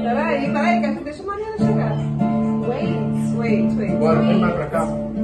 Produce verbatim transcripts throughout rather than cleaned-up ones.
Peraí, peraí, que deixa a Mariana chegar. Wait, wait, wait. Bora, vem mais pra cá.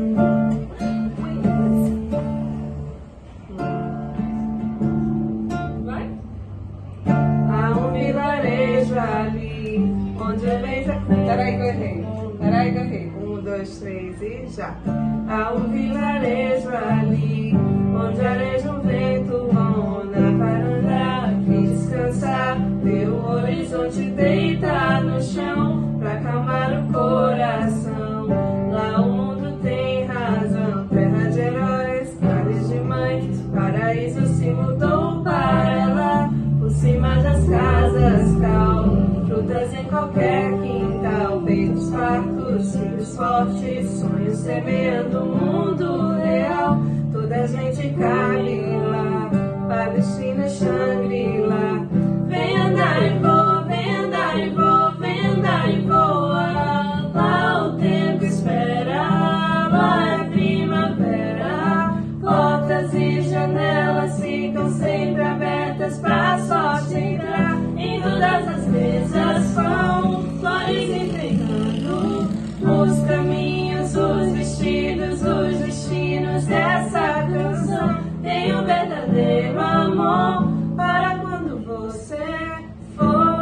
Vai? Há um vilarejo ali, onde eu vejo... Peraí que eu errei. Peraí que eu errei. Um, dois, três e já. Há um vilarejo ali, onde areja o vento, vão na varanda aqui descansar. Ver o horizonte deitar no chão, pra acalmar o coração. Lá o mundo tem razão, terra de heróis, lares de mães, paraíso se mudou para lá. Por cima das casas cal, frutas em qualquer quintal, peitos fartos, filhos fortes, sonhos semeando o mundo real. Toda a gente cabe lá, Palestina, Shangri-La. Vem andar e voa, vem andar e voa, vem andar e voa. Lá o tempo espera, lá é primavera. Portas e janelas ficam sempre abertas pra sorte entrar. Em todas as mesas vão flores enfeitando os caminhos, os vestidos, os destinos dessa canção. Tem um verdadeiro amor para quando você for.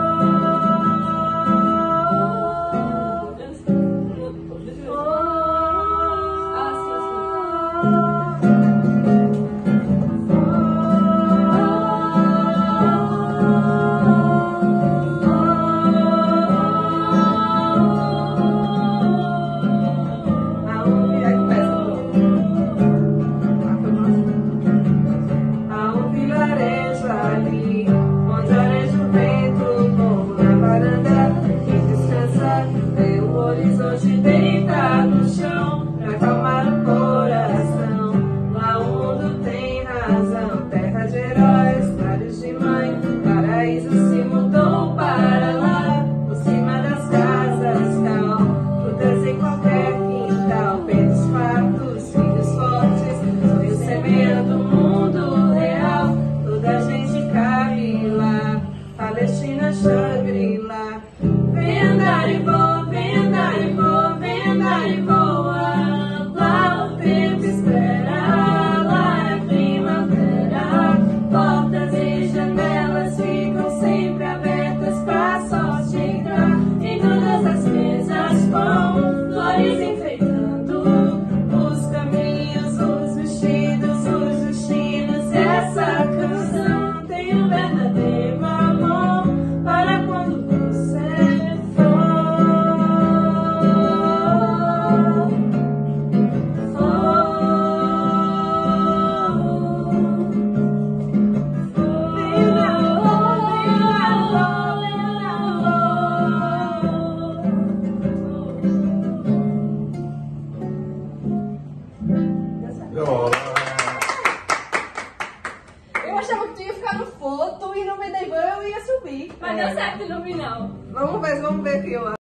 Horizonte deitar no chão, pra acalmar o coração. Lá o mundo tem razão, terra de heróis, lares de mãe, paraíso se mudou para lá. Por cima das casas cal, frutas em qualquer quintal, peitos fartos, filhos fortes, sonhos semeando o mundo real. Toda a gente cabe lá, Palestina, Shangri-La. Vem andar e voa, vem andar e voa, vem andar e voa. Lá o tempo espera, lá é primavera. Portas e janelas ficam sempre abertas pra sorte entrar. Em todas as mesas vão flores enfeitando os caminhos, os vestidos, os destinos. Essa canção tem um verdadeiro amor para quando você Eu achava que tu ia ficar no foto e no meio da van eu ia subir. Mas deu certo no final. Vamos ver, vamos ver aqui, ó.